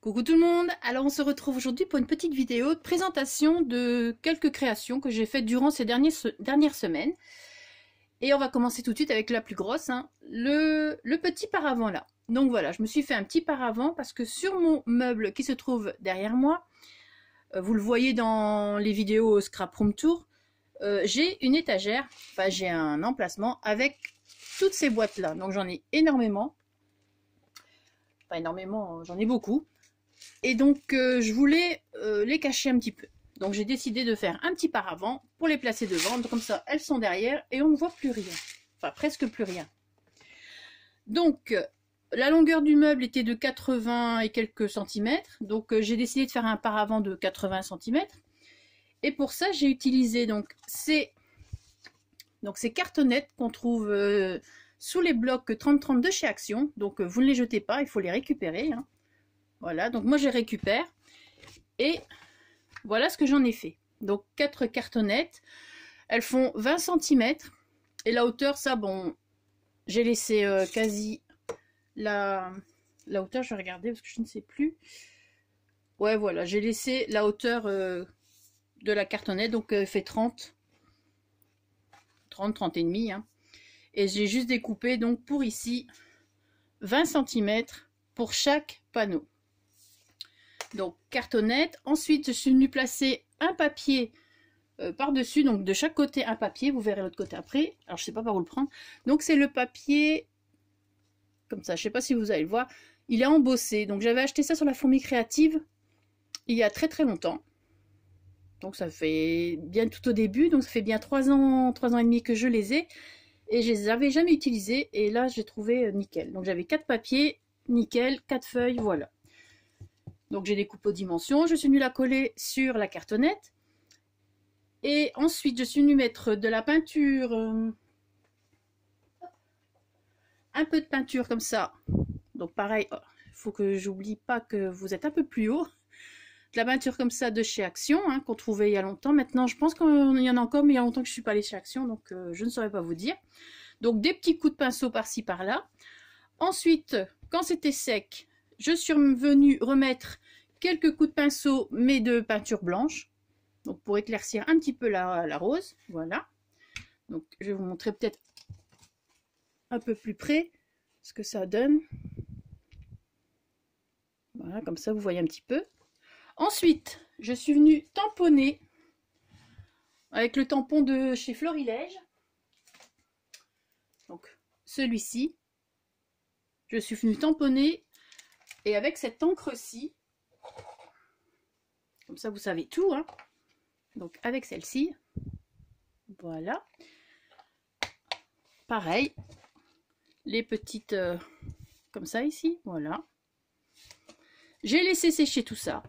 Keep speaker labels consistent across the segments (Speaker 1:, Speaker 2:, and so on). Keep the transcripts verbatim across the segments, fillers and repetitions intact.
Speaker 1: Coucou tout le monde, alors on se retrouve aujourd'hui pour une petite vidéo de présentation de quelques créations que j'ai faites durant ces dernières, dernières semaines. Et on va commencer tout de suite avec la plus grosse, hein, le, le petit paravent là. Donc voilà, je me suis fait un petit paravent parce que sur mon meuble qui se trouve derrière moi, euh, vous le voyez dans les vidéos Scrap Room Tour, euh, j'ai une étagère, enfin j'ai un emplacement avec toutes ces boîtes là. Donc j'en ai énormément, pas énormément, j'en ai beaucoup. Et donc euh, je voulais euh, les cacher un petit peu. Donc j'ai décidé de faire un petit paravent pour les placer devant. Donc, comme ça, elles sont derrière et on ne voit plus rien. Enfin, presque plus rien. Donc, euh, la longueur du meuble était de quatre-vingts et quelques centimètres. Donc, euh, j'ai décidé de faire un paravent de quatre-vingts centimètres. Et pour ça, j'ai utilisé donc ces, donc, ces cartonnettes qu'on trouve euh, sous les blocs trente trente de chez Action. Donc, euh, vous ne les jetez pas, il faut les récupérer. Hein. Voilà, donc moi, je les récupère. Et voilà ce que j'en ai fait. Donc quatre cartonnettes, elles font vingt centimètres. Et la hauteur, ça, bon, j'ai laissé euh, quasi la, la hauteur, je vais regarder parce que je ne sais plus. Ouais, voilà, j'ai laissé la hauteur euh, de la cartonnette, donc elle euh, fait trente, trente, trente et demi. Hein. Et j'ai juste découpé, donc pour ici, vingt centimètres pour chaque panneau. Donc cartonnette. Ensuite, je suis venue placer un papier euh, par-dessus, donc de chaque côté un papier. Vous verrez l'autre côté après. Alors je sais pas par où le prendre. Donc c'est le papier comme ça. Je sais pas si vous allez le voir. Il est embossé. Donc j'avais acheté ça sur la Fourmi Créative il y a très très longtemps. Donc ça fait bien tout au début. Donc ça fait bien trois ans, trois ans et demi que je les ai. Et je les avais jamais utilisés. Et là j'ai trouvé euh, nickel. Donc j'avais quatre papiers, nickel, quatre feuilles, voilà. Donc j'ai découpé aux dimensions, je suis venue la coller sur la cartonnette. Et ensuite je suis venue mettre de la peinture, euh, un peu de peinture comme ça. Donc pareil, il oh, faut que j'oublie pas que vous êtes un peu plus haut. De la peinture comme ça de chez Action, hein, qu'on trouvait il y a longtemps. Maintenant je pense qu'il y en a encore, mais il y a longtemps que je ne suis pas allée chez Action, donc euh, je ne saurais pas vous dire. Donc des petits coups de pinceau par-ci par-là. Ensuite, quand c'était sec, je suis venue remettre quelques coups de pinceau, mais de peinture blanche. Donc pour éclaircir un petit peu la, la rose. Voilà. Donc je vais vous montrer peut-être un peu plus près ce que ça donne. Voilà, comme ça vous voyez un petit peu. Ensuite, je suis venue tamponner avec le tampon de chez Florilège. Donc celui-ci. Je suis venue tamponner et avec cette encre-ci. Comme ça, vous savez tout. Hein. Donc, avec celle-ci. Voilà. Pareil. Les petites... Euh, comme ça, ici. Voilà. J'ai laissé sécher tout ça.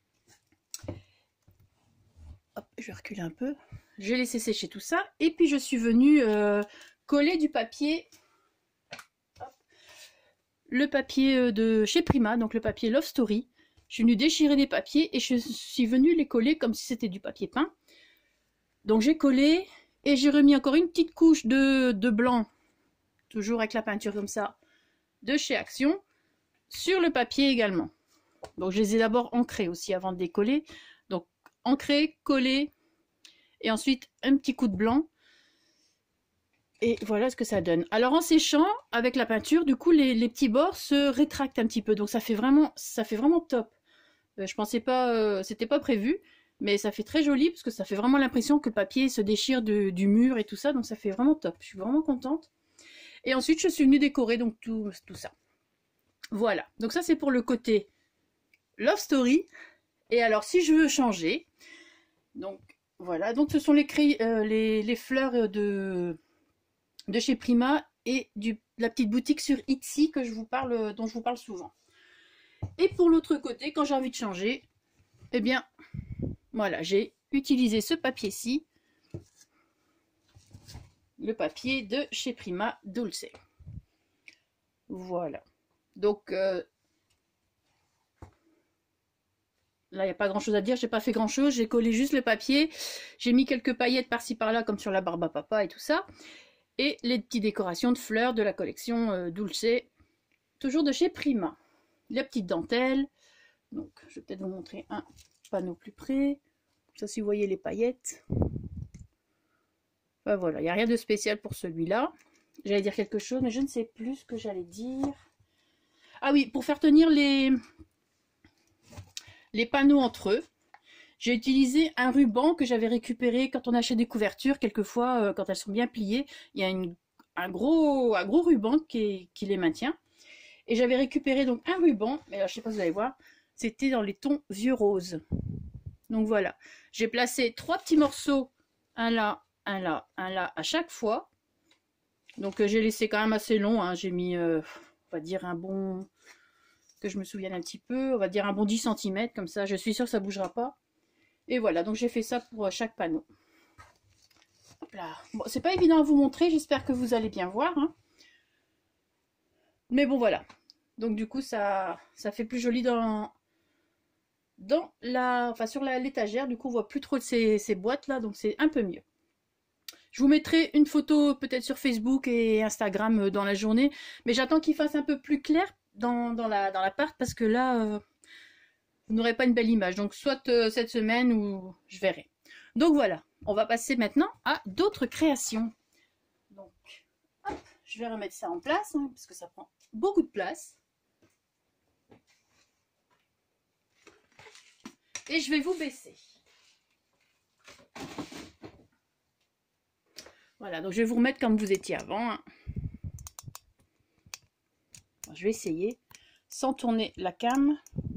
Speaker 1: Hop, je vais reculer un peu. J'ai laissé sécher tout ça. Et puis, je suis venue euh, coller du papier. Hop. Le papier de chez Prima. Donc, le papier Love Story. Je suis venue déchirer des papiers et je suis venue les coller comme si c'était du papier peint. Donc j'ai collé et j'ai remis encore une petite couche de, de blanc, toujours avec la peinture comme ça, de chez Action, sur le papier également. Donc je les ai d'abord ancrés aussi avant de les coller. Donc ancré, collé et ensuite un petit coup de blanc. Et voilà ce que ça donne. Alors en séchant avec la peinture, du coup les, les petits bords se rétractent un petit peu. Donc ça fait vraiment, ça fait vraiment top. Euh, je pensais pas, euh, c'était pas prévu, mais ça fait très joli parce que ça fait vraiment l'impression que le papier se déchire de, du mur et tout ça, donc ça fait vraiment top. Je suis vraiment contente. Et ensuite, je suis venue décorer donc tout, tout ça. Voilà. Donc ça, c'est pour le côté Love Story. Et alors, si je veux changer, donc voilà. Donc ce sont les, euh, les, les fleurs de, de chez Prima et du, de la petite boutique sur Etsy que je vous parle, dont je vous parle souvent. Et pour l'autre côté, quand j'ai envie de changer, eh bien, voilà, j'ai utilisé ce papier-ci, le papier de chez Prima Dulce. Voilà. Donc, euh, là, il n'y a pas grand-chose à dire, j'ai pas fait grand-chose, j'ai collé juste le papier, j'ai mis quelques paillettes par-ci par-là, comme sur la barbe à papa et tout ça, et les petites décorations de fleurs de la collection euh, Dulce, toujours de chez Prima. La petite dentelle, Donc, je vais peut-être vous montrer un panneau plus près. Ça, si vous voyez les paillettes. Enfin, voilà, il n'y a rien de spécial pour celui-là. J'allais dire quelque chose, mais je ne sais plus ce que j'allais dire. Ah oui, pour faire tenir les, les panneaux entre eux, j'ai utilisé un ruban que j'avais récupéré quand on achète des couvertures. Quelquefois, euh, quand elles sont bien pliées, il y a une, un, gros, un gros ruban qui, qui les maintient. Et j'avais récupéré donc un ruban, mais là, je ne sais pas si vous allez voir, c'était dans les tons vieux rose. Donc voilà, j'ai placé trois petits morceaux, un là, un là, un là, à chaque fois. Donc euh, j'ai laissé quand même assez long, hein. J'ai mis, euh, on va dire un bon, que je me souvienne un petit peu, on va dire un bon dix centimètres, comme ça, je suis sûre que ça ne bougera pas. Et voilà, donc j'ai fait ça pour euh, chaque panneau. Hop là. Bon, c'est pas évident à vous montrer, j'espère que vous allez bien voir, hein. Mais bon, voilà. Donc du coup, ça, ça fait plus joli dans... dans la, enfin sur l'étagère, du coup on voit plus trop de ces, ces boîtes là, donc c'est un peu mieux. Je vous mettrai une photo peut-être sur Facebook et Instagram dans la journée, mais j'attends qu'il fasse un peu plus clair dans, dans la dans l'appart parce que là euh, vous n'aurez pas une belle image, donc soit euh, cette semaine ou je verrai. Donc voilà, on va passer maintenant à d'autres créations. Donc hop, je vais remettre ça en place hein, parce que ça prend beaucoup de place. Et je vais vous baisser. Voilà, donc je vais vous remettre comme vous étiez avant. Hein. Alors, je vais essayer sans tourner la cam.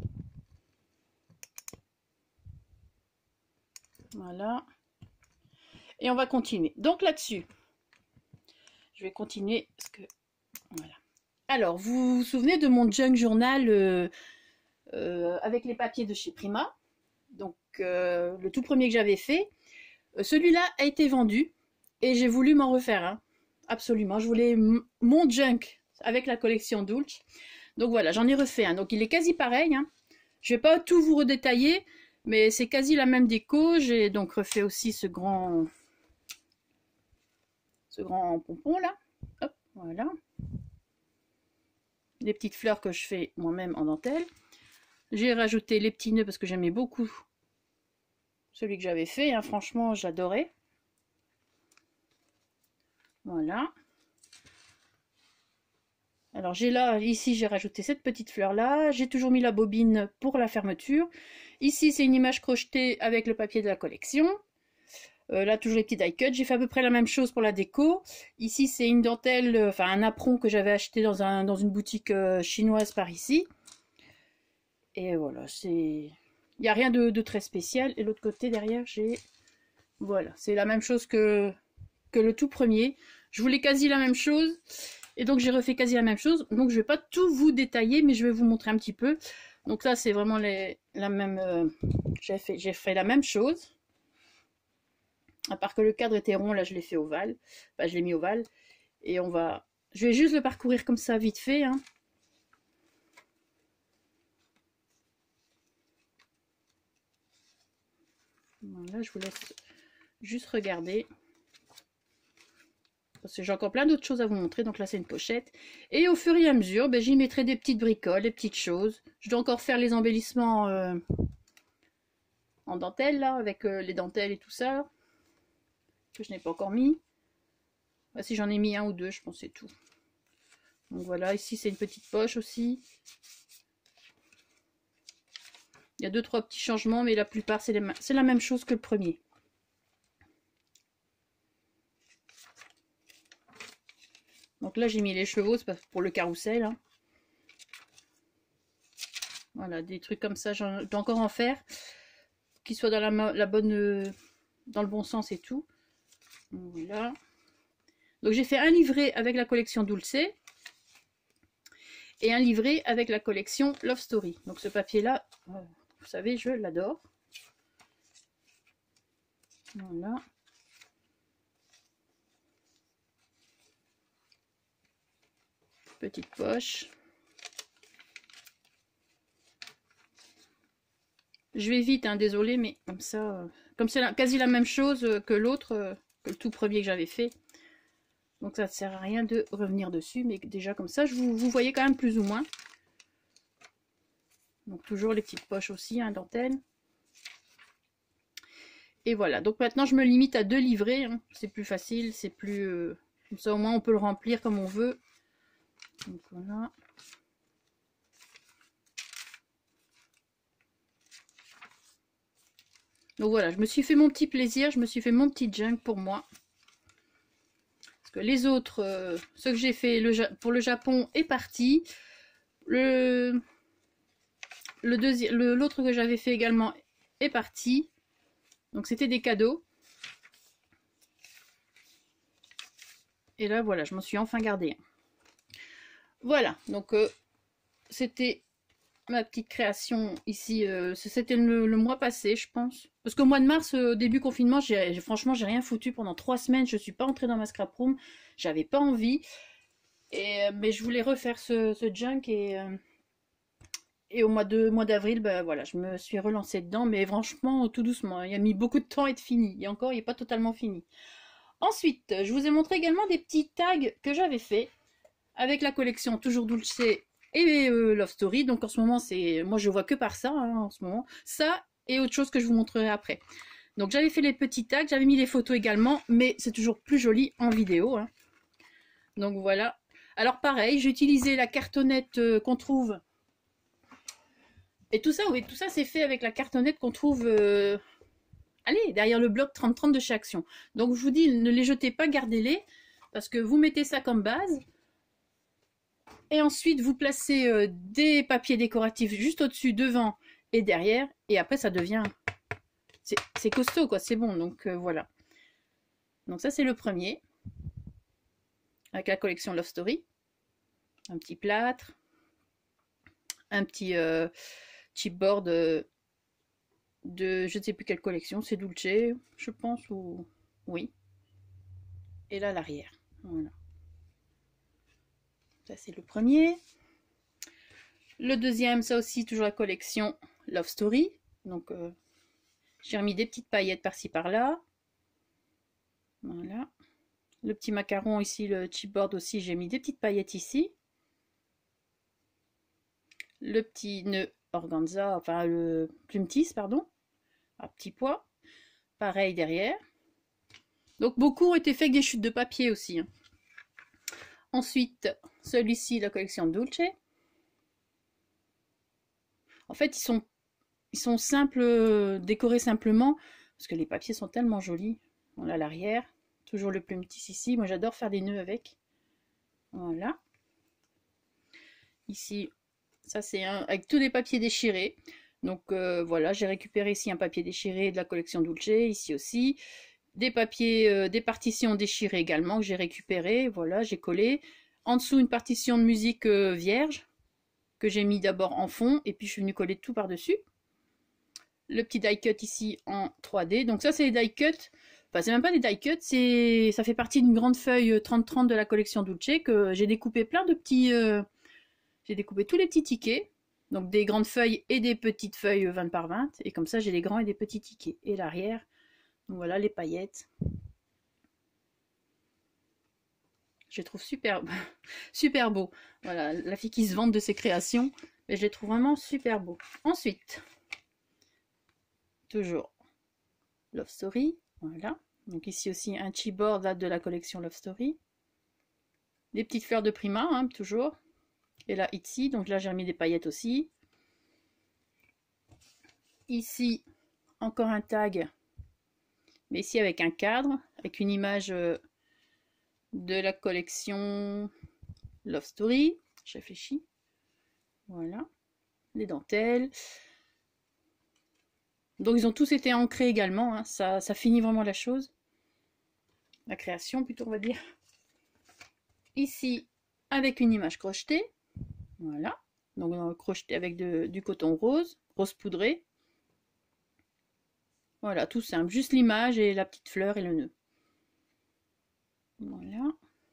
Speaker 1: Voilà. Et on va continuer. Donc là-dessus, je vais continuer. Parce que, voilà. Alors, vous vous souvenez de mon junk journal euh, euh, avec les papiers de chez Prima. Donc, euh, le tout premier que j'avais fait. Euh, Celui-là a été vendu. Et j'ai voulu m'en refaire un. Absolument. Je voulais mon junk avec la collection Dulce. Donc voilà, j'en ai refait un. Donc il est quasi pareil. Hein. Je ne vais pas tout vous redétailler. Mais c'est quasi la même déco. J'ai donc refait aussi ce grand... Ce grand pompon là. Hop, voilà. Les petites fleurs que je fais moi-même en dentelle. J'ai rajouté les petits nœuds parce que j'aimais beaucoup celui que j'avais fait. Hein. Franchement, j'adorais. Voilà. Alors j'ai là, ici j'ai rajouté cette petite fleur là, j'ai toujours mis la bobine pour la fermeture. Ici c'est une image crochetée avec le papier de la collection. Euh, là toujours les petits die cut, j'ai fait à peu près la même chose pour la déco. Ici c'est une dentelle, euh, enfin un apron que j'avais acheté dans, un, dans une boutique euh, chinoise par ici. Et voilà, c'est... Il n'y a rien de, de très spécial. Et l'autre côté derrière j'ai... Voilà, c'est la même chose que, que le tout premier. Je voulais quasi la même chose. Et donc j'ai refait quasi la même chose. Donc je vais pas tout vous détailler, mais je vais vous montrer un petit peu. Donc là c'est vraiment les, la même... Euh, j'ai fait, j'ai fait la même chose. À part que le cadre était rond, là je l'ai fait ovale. Enfin je l'ai mis ovale. Et on va... Je vais juste le parcourir comme ça vite fait. Hein. Voilà, je vous laisse juste regarder. Parce que j'ai encore plein d'autres choses à vous montrer. Donc là, c'est une pochette. Et au fur et à mesure, ben, j'y mettrai des petites bricoles, des petites choses. Je dois encore faire les embellissements euh, en dentelle, là, avec euh, les dentelles et tout ça. Que je n'ai pas encore mis. Ben, si j'en ai mis un ou deux, je pense que c'est tout. Donc voilà, ici, c'est une petite poche aussi. Il y a deux, trois petits changements, mais la plupart, c'est la même chose que le premier. Donc là, j'ai mis les chevaux, c'est pour le carrousel. Hein. Voilà, des trucs comme ça, je dois encore en faire. Qu'ils soient dans la, la bonne, dans le bon sens et tout. Voilà. Donc j'ai fait un livret avec la collection Dulce. Et un livret avec la collection Love Story. Donc ce papier-là, vous savez, je l'adore. Voilà. Petite poche. Je vais vite, hein, désolé, mais comme ça, euh, comme c'est quasi la même chose que l'autre, euh, que le tout premier que j'avais fait. Donc ça ne sert à rien de revenir dessus, mais déjà comme ça, je vous, vous voyez quand même plus ou moins. Donc toujours les petites poches aussi, hein, dentelle. Et voilà, donc maintenant je me limite à deux livrets, hein. C'est plus facile, c'est plus... Euh, comme ça au moins on peut le remplir comme on veut. Donc voilà. Donc voilà, je me suis fait mon petit plaisir, je me suis fait mon petit junk pour moi. Parce que les autres, euh, ce que j'ai fait le, pour le Japon est parti. Le le deuxième, l'autre que j'avais fait également est parti. Donc c'était des cadeaux. Et là voilà, je m'en suis enfin gardé. Voilà, donc euh, c'était ma petite création ici. Euh, c'était le, le mois passé, je pense. Parce qu'au mois de mars, euh, début confinement, j'ai franchement j'ai rien foutu pendant trois semaines. Je suis pas entrée dans ma scrap room. J'avais pas envie. Et, mais je voulais refaire ce, ce junk et, euh, et au mois de mois d'avril, ben voilà, je me suis relancée dedans, mais franchement tout doucement. Il a mis beaucoup de temps à être fini. Et encore, il n'est pas totalement fini. Ensuite, je vous ai montré également des petits tags que j'avais fait avec la collection Toujours Dulce et euh, Love Story. Donc en ce moment, c'est moi je vois que par ça hein, en ce moment. Ça et autre chose que je vous montrerai après. Donc j'avais fait les petits tags, j'avais mis les photos également, mais c'est toujours plus joli en vidéo. Hein. Donc voilà. Alors pareil, j'ai utilisé la cartonnette euh, qu'on trouve. Et tout ça, oui, tout ça c'est fait avec la cartonnette qu'on trouve, euh... allez, derrière le bloc trente trente de chez Action. Donc je vous dis, ne les jetez pas, gardez-les, parce que vous mettez ça comme base. Et ensuite, vous placez euh, des papiers décoratifs juste au-dessus, devant et derrière. Et après, ça devient... C'est costaud, quoi, c'est bon. Donc euh, voilà. Donc ça, c'est le premier. Avec la collection Love Story. Un petit plâtre. Un petit... Euh... chipboard de, de je ne sais plus quelle collection, c'est Dulce, je pense, ou oui. Et là l'arrière, voilà. Ça c'est le premier. Le deuxième, ça aussi toujours la collection Love Story. Donc euh, j'ai remis des petites paillettes par-ci par-là. Voilà. Le petit macaron ici, le chipboard aussi, j'ai mis des petites paillettes ici. Le petit nœud organza, enfin le plume tisse, pardon, à petit pois. Pareil derrière. Donc beaucoup ont été faits avec des chutes de papier aussi. Hein. Ensuite, celui-ci, la collection Dulce. En fait, ils sont, ils sont simples, décorés simplement, parce que les papiers sont tellement jolis. On a l'arrière, toujours le plume tisse ici. Moi, j'adore faire des nœuds avec. Voilà. Ici, ça c'est un avec tous les papiers déchirés. Donc euh, voilà, j'ai récupéré ici un papier déchiré de la collection Dulce, ici aussi. Des papiers, euh, des partitions déchirées également que j'ai récupérées. Voilà, j'ai collé. En dessous, une partition de musique euh, vierge que j'ai mis d'abord en fond et puis je suis venue coller tout par-dessus. Le petit die cut ici en trois D. Donc ça, c'est les die cut. Enfin, c'est même pas des die cut, c'est ça fait partie d'une grande feuille trente trente de la collection Dulce que j'ai découpé plein de petits... Euh... J'ai découpé tous les petits tickets. Donc des grandes feuilles et des petites feuilles vingt par vingt. Et comme ça, j'ai les grands et des petits tickets. Et l'arrière... Donc voilà les paillettes. Je les trouve super, super beaux. Voilà, la fille qui se vante de ses créations, mais je les trouve vraiment super beaux. Ensuite, toujours Love Story. Voilà. Donc ici aussi un chipboard là, de la collection Love Story. Des petites fleurs de Prima, hein, toujours. Et là, ici, donc là j'ai mis des paillettes aussi. Ici, encore un tag. Mais ici avec un cadre, avec une image euh, de la collection Love Story. Je réfléchis. Voilà. Les dentelles. Donc ils ont tous été ancrés également. Hein. Ça, ça finit vraiment la chose. La création plutôt on va dire. Ici, avec une image crochetée. Voilà. Donc on a crocheté avec de, du coton rose. Rose poudré. Voilà, tout simple. Juste l'image et la petite fleur et le nœud. Voilà.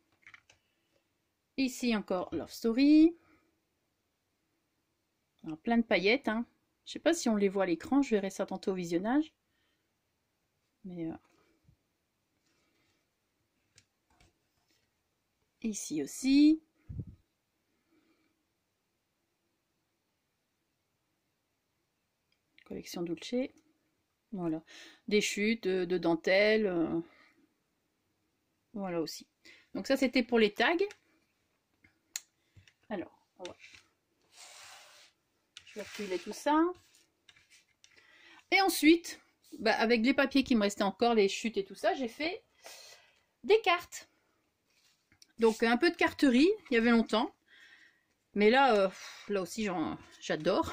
Speaker 1: Ici encore Love Story. Alors, plein de paillettes. Hein. Je ne sais pas si on les voit à l'écran. Je verrai ça tantôt au visionnage. Mais... Euh... Ici aussi. collection Dulce. Voilà, des chutes de, de dentelle. Euh, voilà aussi. Donc ça c'était pour les tags. Alors, on va... je vais reculer tout ça. Et ensuite, bah, avec les papiers qui me restaient encore, les chutes et tout ça, j'ai fait des cartes. Donc un peu de carterie, il y avait longtemps. Mais là, euh, là aussi, j'adore.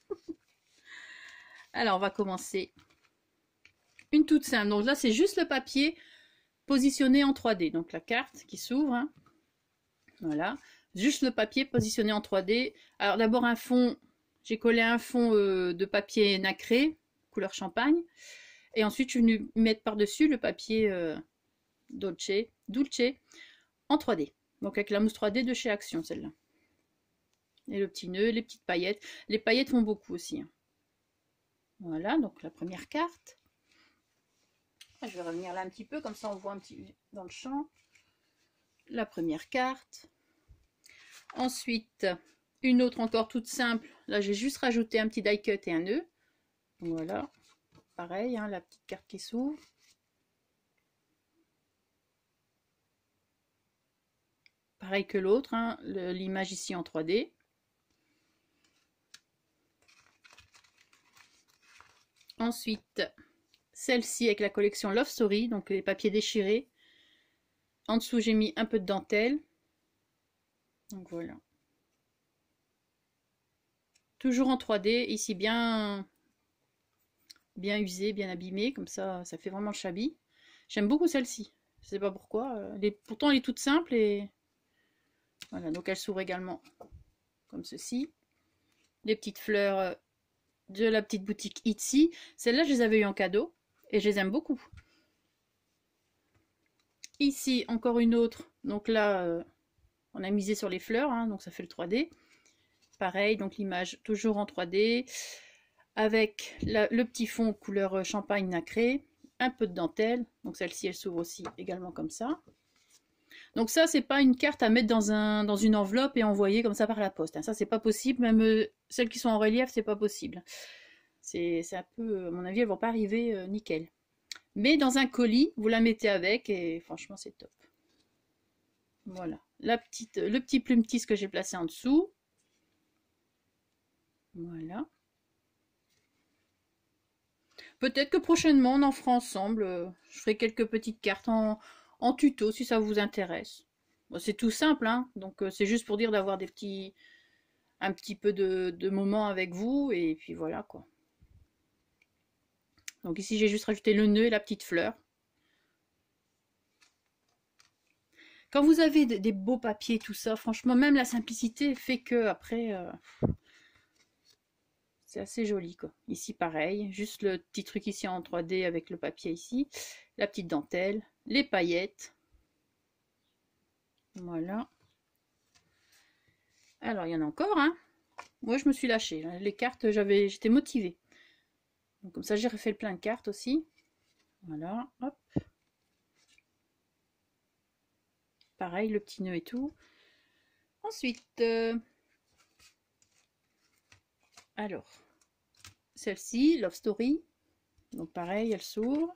Speaker 1: Alors, on va commencer. Une toute simple. Donc là, c'est juste le papier positionné en trois D. Donc la carte qui s'ouvre. Hein. Voilà. Juste le papier positionné en trois D. Alors d'abord un fond. J'ai collé un fond euh, de papier nacré, couleur champagne. Et ensuite, je suis venue mettre par-dessus le papier euh, Dolce, Dulce en trois D. Donc avec la mousse trois D de chez Action, celle-là. Et le petit nœud, les petites paillettes. Les paillettes font beaucoup aussi. Hein. Voilà, donc la première carte. Je vais revenir là un petit peu, comme ça on voit un petit dans le champ. La première carte. Ensuite, une autre encore toute simple. Là, j'ai juste rajouté un petit die cut et un nœud. Donc, voilà. Pareil, hein, la petite carte qui s'ouvre. Pareil que l'autre, hein, l'image ici en trois D. Ensuite, celle-ci avec la collection Love Story, donc les papiers déchirés. En dessous, j'ai mis un peu de dentelle. Donc voilà. Toujours en trois D, ici bien, bien usé, bien abîmé, comme ça, ça fait vraiment le shabby. J'aime beaucoup celle-ci. Je sais pas pourquoi. Elle est, pourtant, elle est toute simple et voilà. Donc elle s'ouvre également comme ceci. Les petites fleurs de la petite boutique Itsy. Celles-là, je les avais eu en cadeau et je les aime beaucoup. Ici, encore une autre. Donc là, euh, on a misé sur les fleurs, hein, donc ça fait le trois D. Pareil, donc l'image toujours en trois D. Avec la, le petit fond couleur champagne nacré. Un peu de dentelle. Donc celle-ci, elle s'ouvre aussi également comme ça. Donc ça, c'est pas une carte à mettre dans, un, dans une enveloppe et envoyer comme ça par la poste. Hein. Ça, c'est pas possible. Même euh, celles qui sont en relief, c'est pas possible. C'est un peu, à mon avis, elles vont pas arriver euh, nickel. Mais dans un colis, vous la mettez avec et franchement, c'est top. Voilà. La petite, le petit plumetis que j'ai placé en dessous. Voilà. Peut-être que prochainement, on en fera ensemble. Je ferai quelques petites cartes en, en tuto si ça vous intéresse. Bon, c'est tout simple, hein. Donc c'est juste pour dire d'avoir des petits, un petit peu de, de moments avec vous. Et puis voilà, quoi. Donc ici, j'ai juste rajouté le nœud et la petite fleur. Quand vous avez des, des beaux papiers, tout ça, franchement, même la simplicité fait que après... Euh, c'est assez joli, quoi. Ici, pareil. Juste le petit truc ici en trois D avec le papier ici. La petite dentelle. Les paillettes. Voilà. Alors, il y en a encore, hein. Moi, je me suis lâchée. Les cartes, j'avais, j'étais motivée. Donc, comme ça, j'ai refait le plein de cartes aussi. Voilà. Hop. Pareil, le petit nœud et tout. Ensuite... Euh... Alors, celle-ci, Love Story. Donc pareil, elle s'ouvre.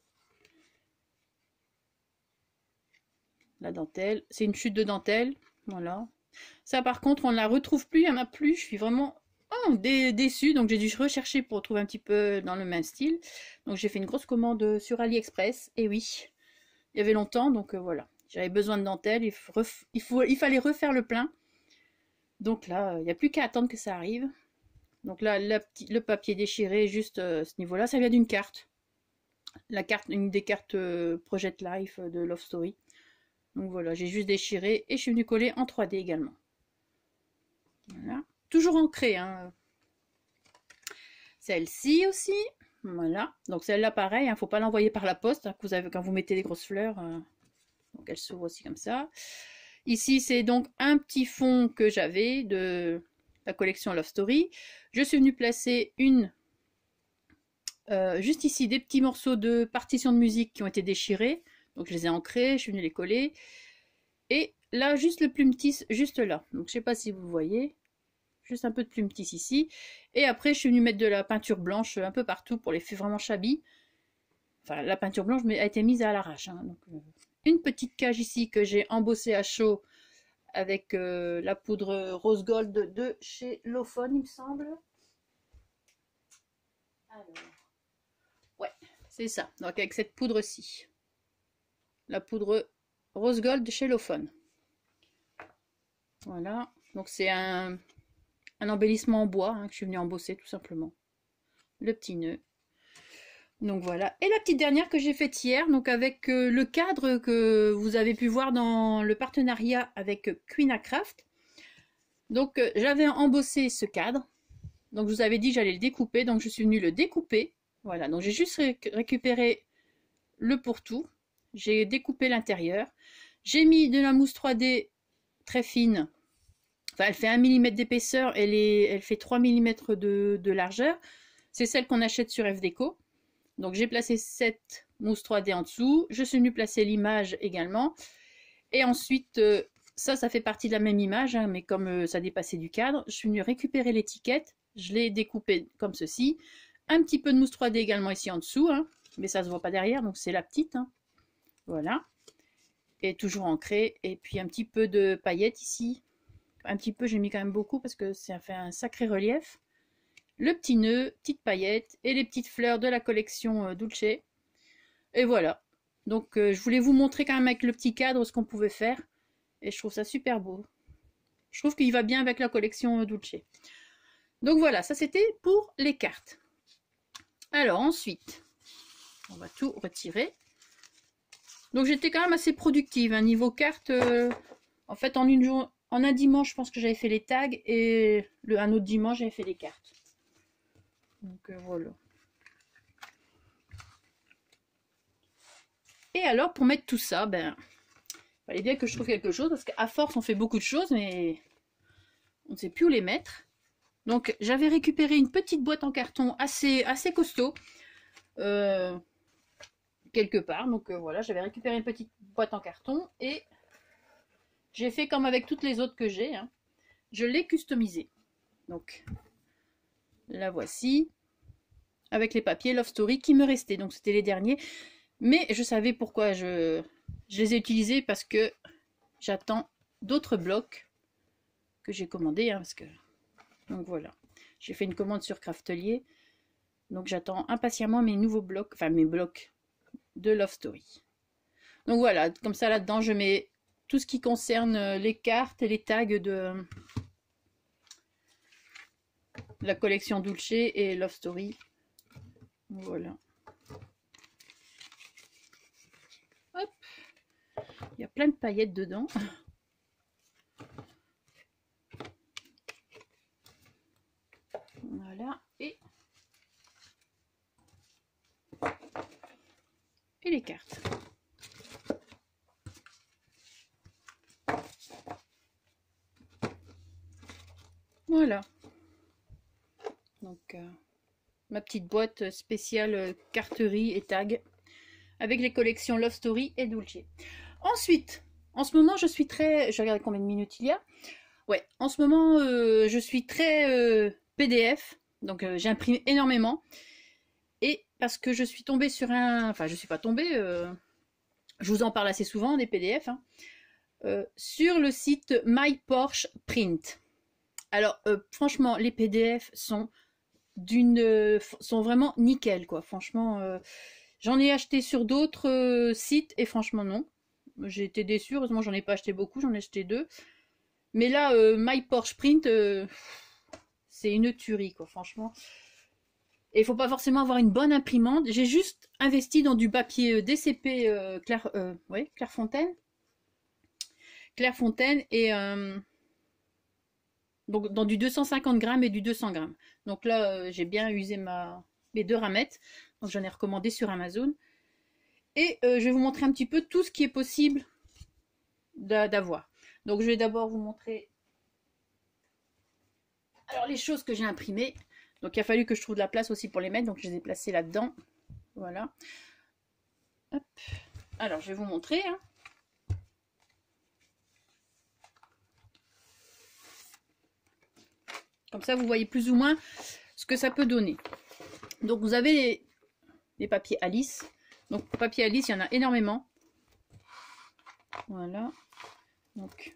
Speaker 1: La dentelle. C'est une chute de dentelle. Voilà. Ça, par contre, on ne la retrouve plus. Elle m'a plu. Je suis vraiment oh, dé déçue. Donc, j'ai dû rechercher pour trouver un petit peu dans le même style. Donc, j'ai fait une grosse commande sur AliExpress. Et oui, il y avait longtemps. Donc, euh, voilà. J'avais besoin de dentelle. Il, faut, il, faut, il fallait refaire le plein. Donc là, il n'y a plus qu'à attendre que ça arrive. Donc là, la, le papier déchiré, juste euh, à ce niveau-là, ça vient d'une carte. La carte, une des cartes euh, Project Life de Love Story. Donc voilà, j'ai juste déchiré et je suis venue coller en trois D également. Voilà. Toujours ancrée. Hein. Celle-ci aussi. Voilà. Donc celle-là, pareil, il hein, ne faut pas l'envoyer par la poste hein, que vous avez, quand vous mettez des grosses fleurs. Euh, donc elle s'ouvre aussi comme ça. Ici, c'est donc un petit fond que j'avais de... la collection Love Story. Je suis venue placer une, euh, juste ici, des petits morceaux de partitions de musique qui ont été déchirés. Donc je les ai ancrés, je suis venue les coller. Et là, juste le plumetis, juste là. Donc je ne sais pas si vous voyez. juste un peu de plume tisse ici. Et après, je suis venue mettre de la peinture blanche un peu partout pour les faire vraiment shabby. Enfin, la peinture blanche a été mise à l'arrache. Hein, donc, euh, une petite cage ici que j'ai embossée à chaud avec euh, la poudre rose gold de chez Lofon, il me semble. Alors, ouais, c'est ça. Donc, avec cette poudre-ci. La poudre rose gold de chez Lofon. Voilà. Donc, c'est un, un embellissement en bois hein, que je suis venue embosser tout simplement. Le petit nœud. Donc voilà. Et la petite dernière que j'ai faite hier, donc avec euh, le cadre que vous avez pu voir dans le partenariat avec Queen Craft. Donc euh, j'avais embossé ce cadre. Donc je vous avais dit que j'allais le découper, donc je suis venue le découper. Voilà, donc j'ai juste ré récupéré le pourtour. J'ai découpé l'intérieur. J'ai mis de la mousse trois D très fine. Enfin, elle fait un millimètre d'épaisseur, elle, elle fait trois millimètres de, de largeur. C'est celle qu'on achète sur F Déco. Donc j'ai placé cette mousse trois D en dessous, je suis venue placer l'image également, et ensuite, euh, ça, ça fait partie de la même image, hein, mais comme euh, ça dépassait du cadre, je suis venue récupérer l'étiquette, je l'ai découpée comme ceci, un petit peu de mousse trois D également ici en dessous, hein, mais ça se voit pas derrière, donc c'est la petite, hein. Voilà, et toujours ancré, et puis un petit peu de paillettes ici, un petit peu, j'ai mis quand même beaucoup parce que ça fait un sacré relief. Le petit nœud, petite paillette et les petites fleurs de la collection euh, Dulce. Et voilà. Donc euh, je voulais vous montrer quand même avec le petit cadre ce qu'on pouvait faire. Et je trouve ça super beau. Je trouve qu'il va bien avec la collection euh, Dulce. Donc voilà, ça c'était pour les cartes. Alors ensuite, on va tout retirer. Donc j'étais quand même assez productive. Hein, niveau cartes, euh, en fait en, une jour, en un dimanche, je pense que j'avais fait les tags. Et le, un autre dimanche, j'avais fait les cartes. Donc euh, voilà. Et alors pour mettre tout ça, ben, il fallait bien que je trouve quelque chose parce qu'à force on fait beaucoup de choses, mais on ne sait plus où les mettre. Donc j'avais récupéré une petite boîte en carton assez assez costaud euh, quelque part. Donc euh, voilà, j'avais récupéré une petite boîte en carton et j'ai fait comme avec toutes les autres que j'ai. Hein. Je l'ai customisée. Donc la voici. Avec les papiers Love Story qui me restaient. Donc c'était les derniers. Mais je savais pourquoi je, je les ai utilisés. Parce que j'attends d'autres blocs que j'ai commandés. Hein, parce que... Donc voilà. J'ai fait une commande sur Craftelier. Donc j'attends impatiemment mes nouveaux blocs. Enfin mes blocs de Love Story. Donc voilà. Comme ça là-dedans je mets tout ce qui concerne les cartes et les tags de la collection Dulce et Love Story. Voilà. Hop. Il y a plein de paillettes dedans. Voilà. Et, et les cartes. Voilà. Donc, euh, ma petite boîte spéciale carterie et tag avec les collections Love Story et Dulce. Ensuite, en ce moment, je suis très... Je regarde combien de minutes il y a. Ouais, en ce moment, euh, je suis très euh, P D F. Donc, euh, j'imprime énormément. Et parce que je suis tombée sur un... Enfin, je ne suis pas tombée. Euh... Je vous en parle assez souvent, des P D F. Hein. Euh, sur le site My Porsche Print. Alors, euh, franchement, les P D F sont... d'une sont vraiment nickel quoi, franchement euh, j'en ai acheté sur d'autres euh, sites et franchement non, j'ai été déçue, heureusement j'en ai pas acheté beaucoup, j'en ai acheté deux, mais là euh, My Porsche Print euh, c'est une tuerie quoi, franchement, et il faut pas forcément avoir une bonne imprimante. J'ai juste investi dans du papier D C P euh, Claire, euh, ouais, Clairefontaine Clairefontaine et euh, donc dans du deux cent cinquante grammes et du deux cents grammes. Donc là, euh, j'ai bien usé ma, mes deux ramettes. Donc j'en ai recommandé sur Amazon. Et euh, je vais vous montrer un petit peu tout ce qui est possible d'avoir. Donc je vais d'abord vous montrer alors les choses que j'ai imprimées. Donc il a fallu que je trouve de la place aussi pour les mettre. Donc je les ai placées là-dedans. Voilà. Hop. Alors je vais vous montrer. Hein. Comme ça, vous voyez plus ou moins ce que ça peut donner. Donc, vous avez les, les papiers Alice. Donc, papier Alice, il y en a énormément. Voilà. Donc,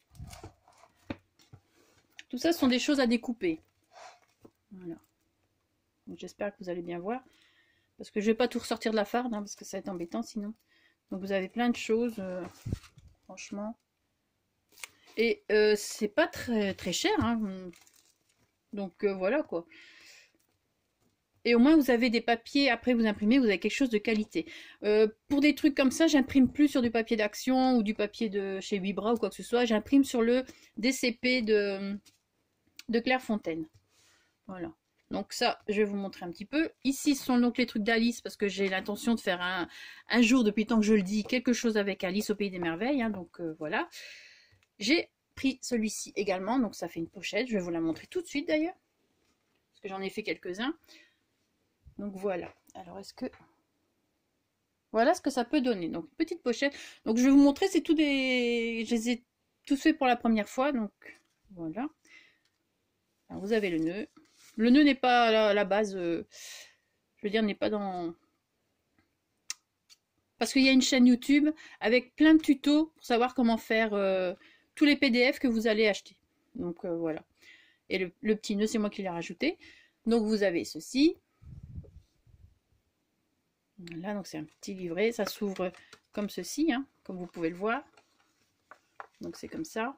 Speaker 1: tout ça, ce sont des choses à découper. Voilà. J'espère que vous allez bien voir. Parce que je ne vais pas tout ressortir de la farde, hein, parce que ça va être embêtant sinon. Donc, vous avez plein de choses, euh, franchement. Et euh, c'est pas très, très cher. Hein. Donc, euh, voilà quoi. Et au moins, vous avez des papiers, après vous imprimez, vous avez quelque chose de qualité. Euh, pour des trucs comme ça, j'imprime plus sur du papier d'action ou du papier de chez Vibra ou quoi que ce soit. J'imprime sur le D C P de, de Clairefontaine. Voilà. Donc ça, je vais vous montrer un petit peu. Ici, ce sont donc les trucs d'Alice, parce que j'ai l'intention de faire un, un jour, depuis le temps que je le dis, quelque chose avec Alice au Pays des Merveilles. Hein, donc euh, voilà. J'ai pris celui-ci également, donc ça fait une pochette. Je vais vous la montrer tout de suite d'ailleurs, parce que j'en ai fait quelques-uns. Donc voilà. Alors est-ce que... Voilà ce que ça peut donner. Donc petite pochette. Donc je vais vous montrer, c'est tout des... Je les ai tous faits pour la première fois. Donc voilà. Alors, vous avez le nœud. Le nœud n'est pas à la, à la base... Euh, je veux dire, n'est pas dans... Parce qu'il y a une chaîne YouTube avec plein de tutos pour savoir comment faire euh, tous les P D F que vous allez acheter. Donc euh, voilà. Et le, le petit nœud, c'est moi qui l'ai rajouté. Donc vous avez ceci. Là, donc c'est un petit livret, ça s'ouvre comme ceci, hein, comme vous pouvez le voir. Donc c'est comme ça.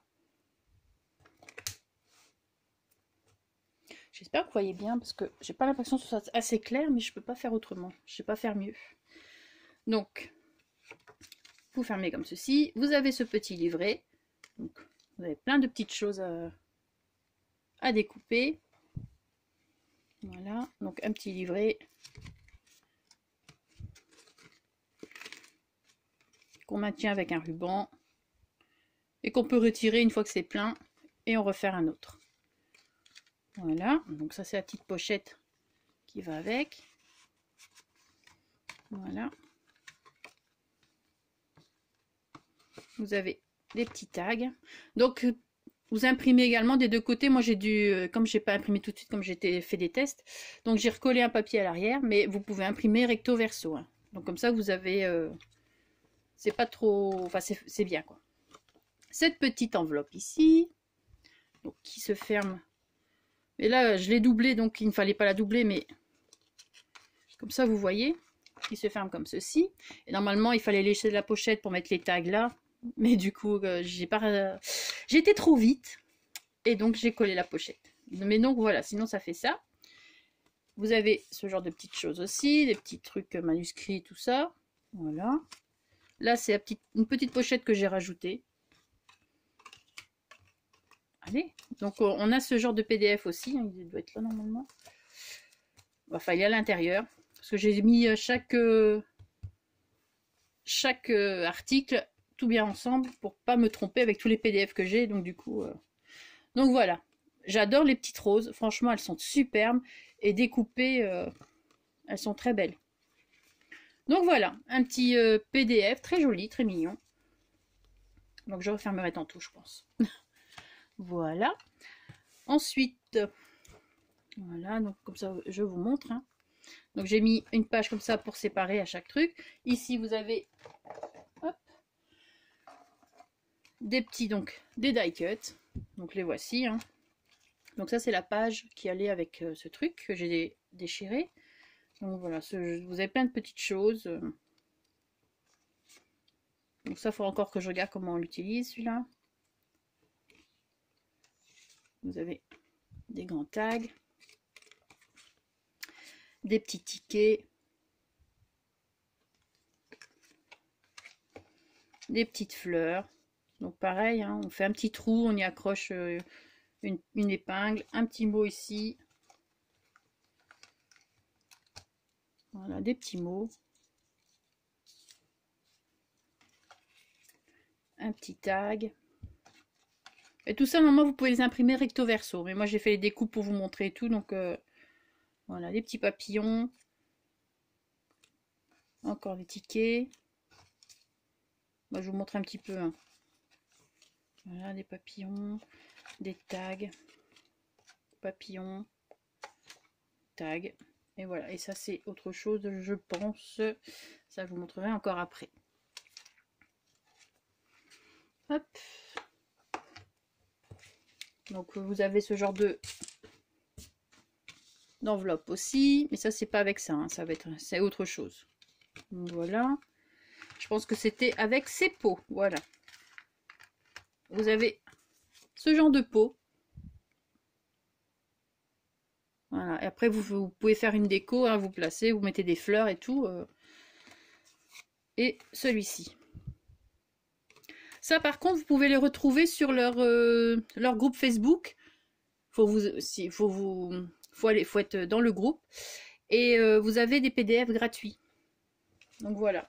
Speaker 1: J'espère que vous voyez bien, parce que j'ai pas l'impression que ce soit assez clair, mais je peux pas faire autrement. Je sais pas faire mieux. Donc, vous fermez comme ceci. Vous avez ce petit livret. Donc, vous avez plein de petites choses à, à découper. Voilà, donc un petit livret. Qu'on maintient avec un ruban et qu'on peut retirer une fois que c'est plein et en refaire un autre. Voilà, donc ça c'est la petite pochette qui va avec. Voilà. Vous avez des petits tags. Donc vous imprimez également des deux côtés. Moi j'ai dû, comme j'ai pas imprimé tout de suite, comme j'étais fait des tests, donc j'ai recollé un papier à l'arrière, mais vous pouvez imprimer recto verso. Hein. Donc comme ça vous avez... Euh, c'est pas trop... Enfin, c'est bien, quoi. Cette petite enveloppe ici, donc, qui se ferme. Et là, je l'ai doublée, donc il ne fallait pas la doubler, mais comme ça, vous voyez, qui se ferme comme ceci. Et normalement, il fallait lécher la pochette pour mettre les tags là. Mais du coup, euh, j'ai pas... Euh, j'ai été trop vite. Et donc, j'ai collé la pochette. Mais donc, voilà, sinon, ça fait ça. Vous avez ce genre de petites choses aussi, des petits trucs manuscrits, tout ça. Voilà. Là, c'est petite, une petite pochette que j'ai rajoutée. Allez, donc on a ce genre de P D F aussi. Hein, il doit être là normalement. Enfin, il est à l'intérieur. Parce que j'ai mis chaque, euh, chaque euh, article tout bien ensemble pour pas me tromper avec tous les P D F que j'ai. Donc du coup... Euh... Donc voilà. J'adore les petites roses. Franchement, elles sont superbes. Et découpées, euh, elles sont très belles. Donc voilà, un petit euh, P D F très joli, très mignon. Donc je refermerai tantôt, je pense. Voilà. Ensuite, voilà, donc comme ça, je vous montre. Hein. Donc j'ai mis une page comme ça pour séparer à chaque truc. Ici, vous avez hop, des petits, donc des die cuts. Donc les voici. Hein. Donc ça, c'est la page qui allait avec euh, ce truc que j'ai déchiré. Donc voilà, ce, vous avez plein de petites choses. Donc ça, il faut encore que je regarde comment on l'utilise, celui-là. Vous avez des grands tags. Des petits tickets. Des petites fleurs. Donc pareil, hein, on fait un petit trou, on y accroche euh, une, une épingle. Un petit mot ici. Voilà, des petits mots. Un petit tag. Et tout ça, normalement, vous pouvez les imprimer recto verso. Mais moi, j'ai fait les découpes pour vous montrer et tout. Donc, euh, voilà, des petits papillons. Encore des tickets. Moi, je vous montre un petit peu. Hein. Voilà, des papillons. Des tags. papillon, tag, et voilà. Et ça c'est autre chose, je pense. Ça je vous montrerai encore après. Hop. Donc vous avez ce genre de d'enveloppe aussi, mais ça c'est pas avec ça, hein. Ça va être, c'est autre chose. Donc, voilà. Je pense que c'était avec ces pots. Voilà. Vous avez ce genre de pot. Voilà. Et après, vous, vous pouvez faire une déco, hein, vous placez, vous mettez des fleurs et tout. Euh. Et celui-ci. Ça, par contre, vous pouvez les retrouver sur leur, euh, leur groupe Facebook. Faut vous, si, faut vous, faut aller, faut être dans le groupe. Et euh, vous avez des P D F gratuits. Donc voilà.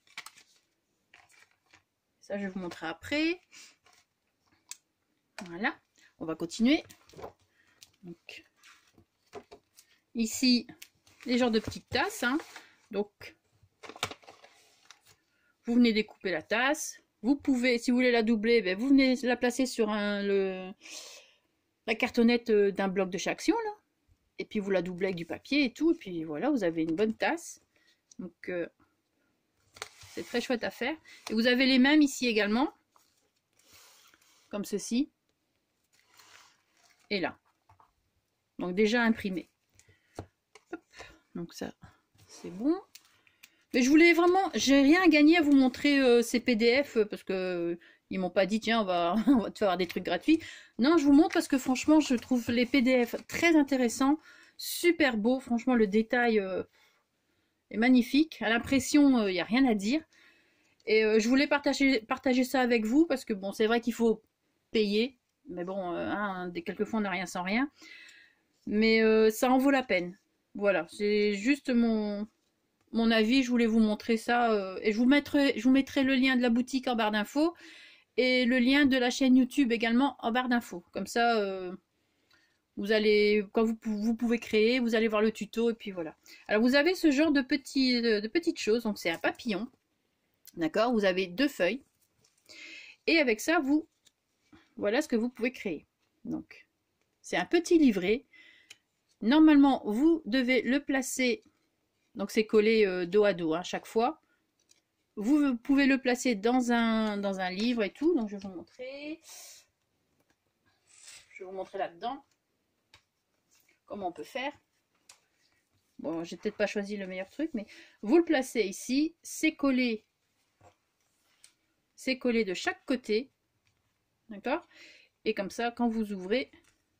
Speaker 1: Ça, je vais vous montrer après. Voilà. On va continuer. Donc, ici, les genres de petites tasses. Hein. Donc, vous venez découper la tasse. Vous pouvez, si vous voulez la doubler, ben, vous venez la placer sur un, le, la cartonnette d'un bloc de chaque action, là. Et puis, vous la doublez avec du papier et tout. Et puis, voilà, vous avez une bonne tasse. Donc, euh, c'est très chouette à faire. Et vous avez les mêmes ici également. Comme ceci. Et là. Donc, déjà imprimé. Hop. Donc, ça, c'est bon. Mais je voulais vraiment, j'ai rien à gagner à vous montrer euh, ces P D F parce que euh, ils m'ont pas dit tiens on va, on va te faire des trucs gratuits. Non, je vous montre parce que franchement je trouve les P D F très intéressants, super beaux. Franchement le détail euh, est magnifique. À l'impression il n'y a rien à dire. Et euh, je voulais partager, partager ça avec vous parce que bon c'est vrai qu'il faut payer, mais bon euh, hein, quelquefois on n'a rien sans rien. Mais euh, ça en vaut la peine. Voilà, c'est juste mon mon avis, je voulais vous montrer ça euh, et je vous mettrai je vous mettrai le lien de la boutique en barre d'infos et le lien de la chaîne YouTube également en barre d'infos. Comme ça euh, vous allez quand vous, vous pouvez créer, vous allez voir le tuto et puis voilà. Alors vous avez ce genre de petits de, de petites choses, donc c'est un papillon. D'accord, vous avez deux feuilles et avec ça vous voilà ce que vous pouvez créer. Donc c'est un petit livret. Normalement, vous devez le placer. Donc c'est collé euh, dos à dos, hein, chaque fois. Vous pouvez le placer dans un, dans un livre et tout. Donc je vais vous montrer. Je vais vous montrer là-dedans comment on peut faire. Bon, j'ai peut-être pas choisi le meilleur truc, mais vous le placez ici. C'est collé. C'est collé de chaque côté. D'accord? Et comme ça, quand vous ouvrez,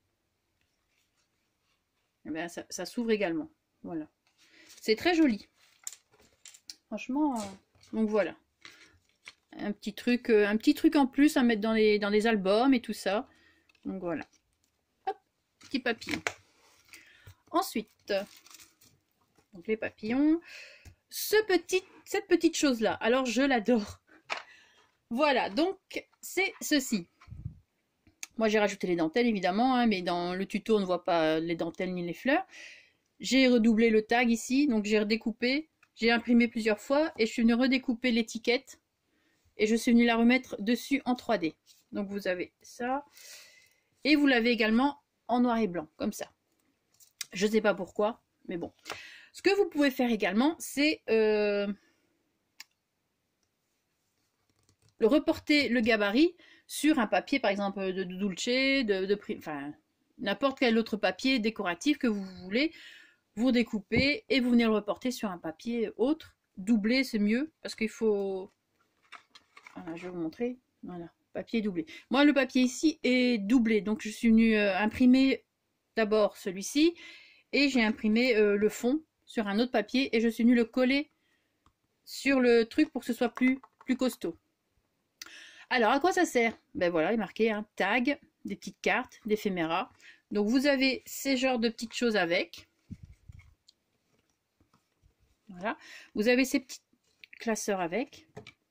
Speaker 1: eh bien, ça, ça s'ouvre également. Voilà. C'est très joli. Franchement, euh, donc voilà. Un petit truc, euh, un petit truc en plus à mettre dans les, dans les albums et tout ça. Donc voilà. Hop, petit papillon. Ensuite, donc les papillons. Ce petit, cette petite chose-là, alors je l'adore. Voilà, donc c'est ceci. Moi j'ai rajouté les dentelles évidemment, hein, mais dans le tuto on ne voit pas les dentelles ni les fleurs. J'ai redoublé le tag ici, donc j'ai redécoupé, j'ai imprimé plusieurs fois et je suis venue redécouper l'étiquette et je suis venue la remettre dessus en trois D. Donc vous avez ça et vous l'avez également en noir et blanc, comme ça. Je ne sais pas pourquoi, mais bon. Ce que vous pouvez faire également, c'est euh, reporter le gabarit sur un papier, par exemple de Dulce, de, de, enfin n'importe quel autre papier décoratif que vous voulez. Vous découpez et vous venez le reporter sur un papier autre. Doubler, c'est mieux parce qu'il faut... Voilà, je vais vous montrer. Voilà, papier doublé. Moi, le papier ici est doublé. Donc, je suis venue euh, imprimer d'abord celui-ci et j'ai imprimé euh, le fond sur un autre papier et je suis venue le coller sur le truc pour que ce soit plus, plus costaud. Alors, à quoi ça sert? Ben voilà, il est marqué un tag, des petites cartes, d'éphéméra. Donc, vous avez ces genres de petites choses avec. Voilà. Vous avez ces petits classeurs avec.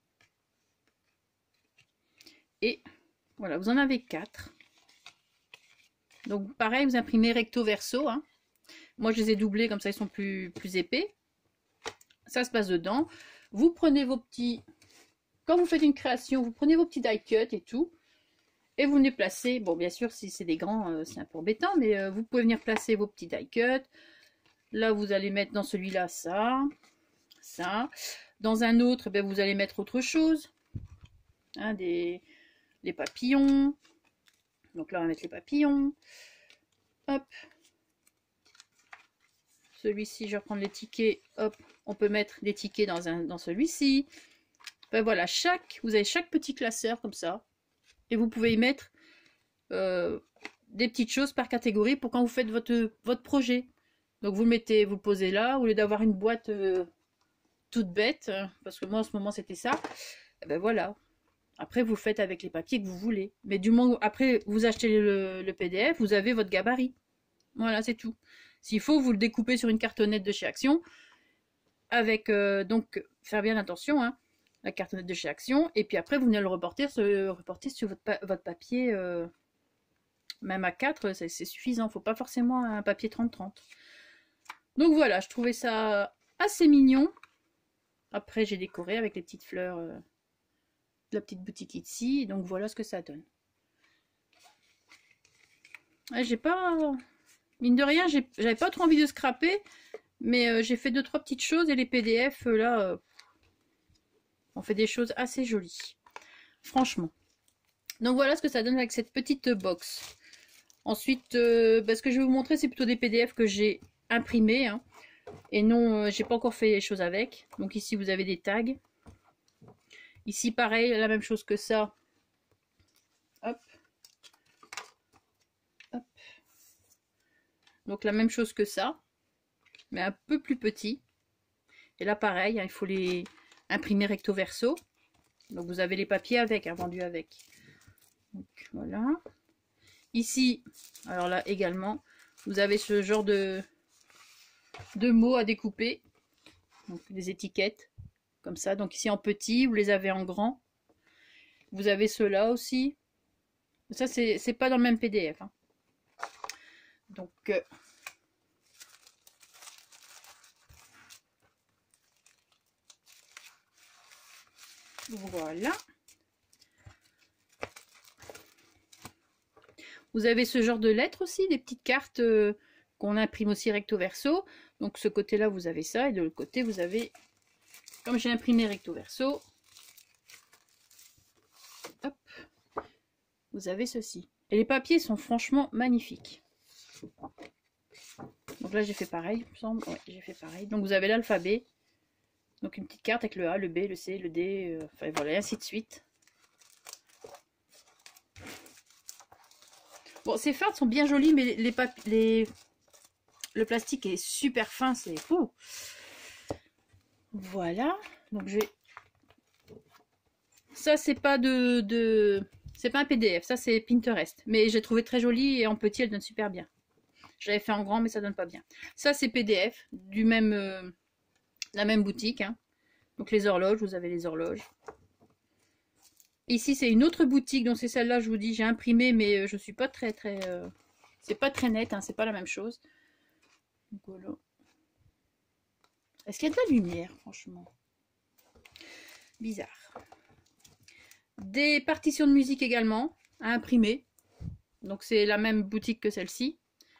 Speaker 1: Et voilà, vous en avez quatre. Donc pareil, vous imprimez recto verso. Hein. Moi, je les ai doublés, comme ça ils sont plus, plus épais. Ça se passe dedans. Vous prenez vos petits... Quand vous faites une création, vous prenez vos petits die cut et tout. Et vous venez placer, bon bien sûr si c'est des grands euh, c'est un peu embêtant, mais euh, vous pouvez venir placer vos petits die cut. Là vous allez mettre dans celui-là ça, ça. Dans un autre, ben, vous allez mettre autre chose. Hein, des, des papillons. Donc là on va mettre les papillons. Hop. Celui-ci, je vais reprendre les tickets. Hop, on peut mettre des tickets dans, un, dans celui-ci. Ben voilà, chaque, vous avez chaque petit classeur comme ça. Et vous pouvez y mettre euh, des petites choses par catégorie pour quand vous faites votre, votre projet. Donc vous le mettez, vous le posez là, au lieu d'avoir une boîte euh, toute bête, parce que moi en ce moment c'était ça. Et ben voilà. Après vous le faites avec les papiers que vous voulez. Mais du moment où après vous achetez le, le P D F, vous avez votre gabarit. Voilà, c'est tout. S'il faut, vous le découpez sur une cartonnette de chez Action. Avec, euh, donc, faire bien attention, hein, la cartonnette de chez Action. Et puis après, vous venez le reporter, se, reporter sur votre, pa votre papier. Euh, même à quatre, c'est suffisant. Il ne faut pas forcément un papier trente trente. Donc voilà, je trouvais ça assez mignon. Après, j'ai décoré avec les petites fleurs euh, de la petite boutique ici. Donc voilà ce que ça donne. J'ai pas... Mine de rien, j'avais pas trop envie de scraper, mais euh, j'ai fait deux trois petites choses et les P D F, euh, là, euh, on fait des choses assez jolies. Franchement. Donc voilà ce que ça donne avec cette petite box. Ensuite, euh, bah, ce que je vais vous montrer, c'est plutôt des P D F que j'ai imprimés. Hein, et non, euh, j'ai pas encore fait les choses avec. Donc ici, vous avez des tags. Ici, pareil, la même chose que ça. Hop. Hop. Donc la même chose que ça, mais un peu plus petit. Et là pareil, hein, il faut les imprimer recto verso. Donc vous avez les papiers avec, hein, vendus avec. Donc voilà. Ici, alors là également, vous avez ce genre de, de mots à découper. Donc des étiquettes, comme ça. Donc ici en petit, vous les avez en grand. Vous avez ceux-là aussi. Ça, c'est pas dans le même P D F. Hein. Donc... Euh, voilà. Vous avez ce genre de lettres aussi, des petites cartes euh, qu'on imprime aussi recto verso. Donc ce côté-là, vous avez ça. Et de l'autre côté, vous avez, comme j'ai imprimé recto verso, hop, vous avez ceci. Et les papiers sont franchement magnifiques. Donc là, j'ai fait pareil, il me semble. Ouais, j'ai fait pareil. Donc vous avez l'alphabet. Donc une petite carte avec le A, le B, le C, le D, euh, enfin voilà, et ainsi de suite. Bon, ces fardes sont bien jolies, mais les les le plastique est super fin, c'est fou. Voilà, donc je vais... Ça, c'est pas de... de... C'est pas un P D F, ça c'est Pinterest. Mais j'ai trouvé très joli et en petit, elle donne super bien. J'avais fait en grand, mais ça donne pas bien. Ça, c'est P D F, du même... Euh... la même boutique. Hein. Donc les horloges, vous avez les horloges. Ici, c'est une autre boutique, donc c'est celle-là, je vous dis, j'ai imprimé, mais je suis pas très, très... Euh... C'est pas très net, hein, c'est pas la même chose. Donc voilà. Est-ce qu'il y a de la lumière, franchement? Bizarre. Des partitions de musique également, à imprimer. Donc c'est la même boutique que celle-ci.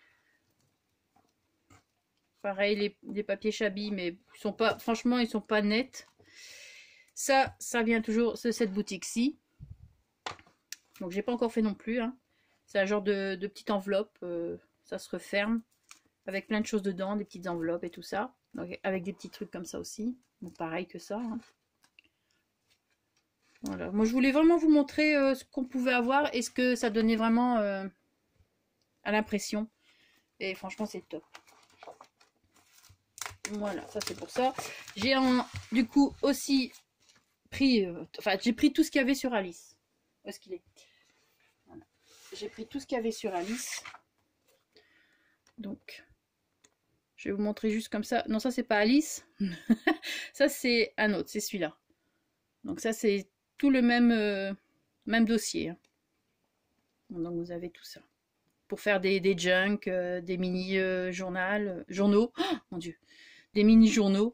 Speaker 1: Pareil, les, les papiers Chabi, mais ils sont pas, franchement, ils sont pas nets. Ça, ça vient toujours de cette boutique-ci. Donc, j'ai pas encore fait non plus. Hein. C'est un genre de, de petite enveloppe. Euh, ça se referme. Avec plein de choses dedans, des petites enveloppes et tout ça. Donc, avec des petits trucs comme ça aussi. Donc, pareil que ça. Hein. Voilà. Moi, je voulais vraiment vous montrer euh, ce qu'on pouvait avoir et ce que ça donnait vraiment euh, à l'impression. Et franchement, c'est top. Voilà, ça c'est pour ça. J'ai du coup aussi pris, euh, enfin j'ai pris tout ce qu'il y avait sur Alice. Où est-ce qu'il est, voilà. J'ai pris tout ce qu'il y avait sur Alice. Donc, je vais vous montrer juste comme ça. Non, ça c'est pas Alice. Ça c'est un autre, c'est celui-là. Donc ça c'est tout le même, euh, même dossier. Hein. Donc vous avez tout ça. Pour faire des, des junk, euh, des mini euh, journal, euh, journaux. Oh, mon Dieu. Des mini-journaux.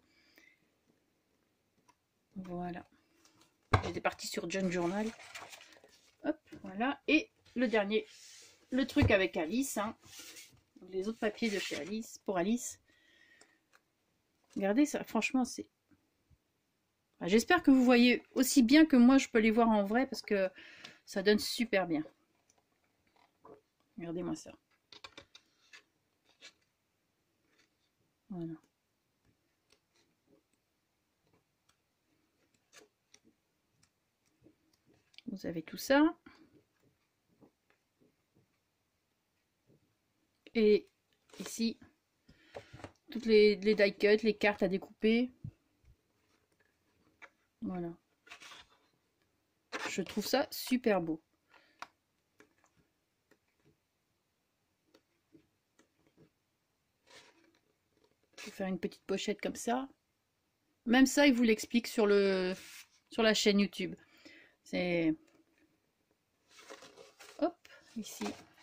Speaker 1: Voilà. J'étais partie sur Junk Journal. Hop, voilà. Et le dernier, le truc avec Alice, hein. Les autres papiers de chez Alice, pour Alice. Regardez ça, franchement, c'est... J'espère que vous voyez aussi bien que moi je peux les voir en vrai parce que ça donne super bien. Regardez-moi ça. Voilà. Vous avez tout ça. Et ici, toutes les, les die cuts, les cartes à découper. Voilà. Je trouve ça super beau. Je vais faire une petite pochette comme ça. Même ça, il vous l'explique sur le sur la chaîne YouTube. C'est... Hop, ici.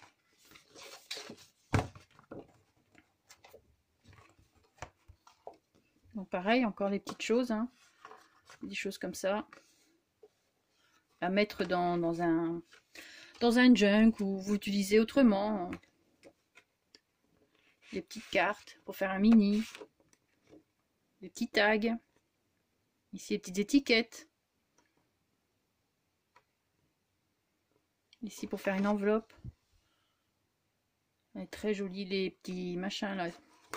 Speaker 1: Donc pareil, encore les petites choses, hein. Des choses comme ça. À mettre dans, dans un dans un junk ou vous utilisez autrement. Des petites cartes pour faire un mini. Des petits tags. Ici, les petites étiquettes. Ici, pour faire une enveloppe. Elle est très jolie, les petits machins là.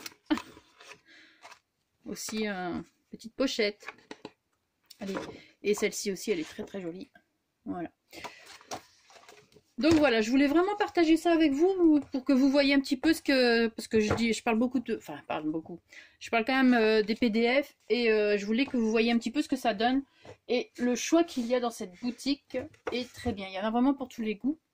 Speaker 1: Aussi, une petite pochette. Allez. Et celle-ci aussi, elle est très très jolie. Voilà. Donc voilà, je voulais vraiment partager ça avec vous pour que vous voyez un petit peu ce que... Parce que je dis, je parle beaucoup de... Enfin, je parle beaucoup. Je parle quand même euh, des P D F et euh, je voulais que vous voyez un petit peu ce que ça donne. Et le choix qu'il y a dans cette boutique est très bien. Il y en a vraiment pour tous les goûts.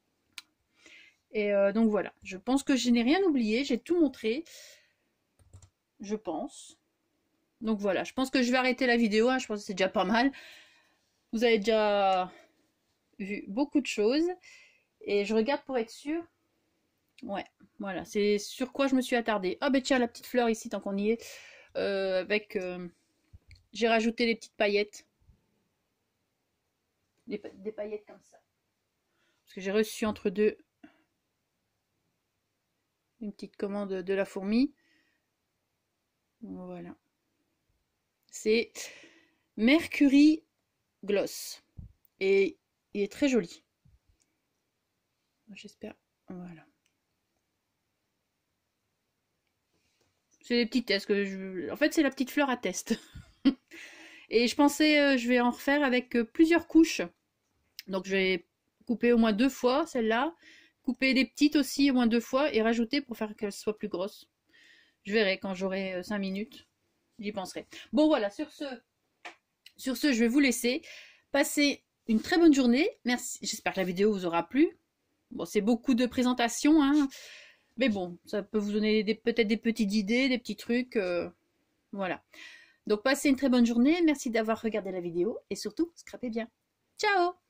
Speaker 1: Et euh, donc voilà, je pense que je n'ai rien oublié. J'ai tout montré. Je pense. Donc voilà, je pense que je vais arrêter la vidéo. Hein, je pense que c'est déjà pas mal. Vous avez déjà... vu beaucoup de choses et je regarde pour être sûre. Ouais, voilà, c'est sur quoi je me suis attardée. Ah ben tiens, la petite fleur ici, tant qu'on y est, euh, avec euh, j'ai rajouté les petites paillettes, des, des paillettes comme ça, parce que j'ai reçu entre deux une petite commande de la fourmi. Voilà, c'est Mercury Gloss et il est très joli. J'espère. Voilà. C'est des petits tests que je... En fait, c'est la petite fleur à test. Et je pensais, euh, je vais en refaire avec euh, plusieurs couches. Donc, je vais couper au moins deux fois celle-là. Couper des petites aussi au moins deux fois. Et rajouter pour faire qu'elles soient plus grosses. Je verrai quand j'aurai euh, cinq minutes. J'y penserai. Bon, voilà. Sur ce, sur ce, je vais vous laisser. Passez une très bonne journée. Merci. J'espère que la vidéo vous aura plu. Bon, c'est beaucoup de présentations, hein. Mais bon, ça peut vous donner peut-être des petites idées, des petits trucs. Euh, voilà. Donc, passez une très bonne journée. Merci d'avoir regardé la vidéo. Et surtout, scrapez bien. Ciao!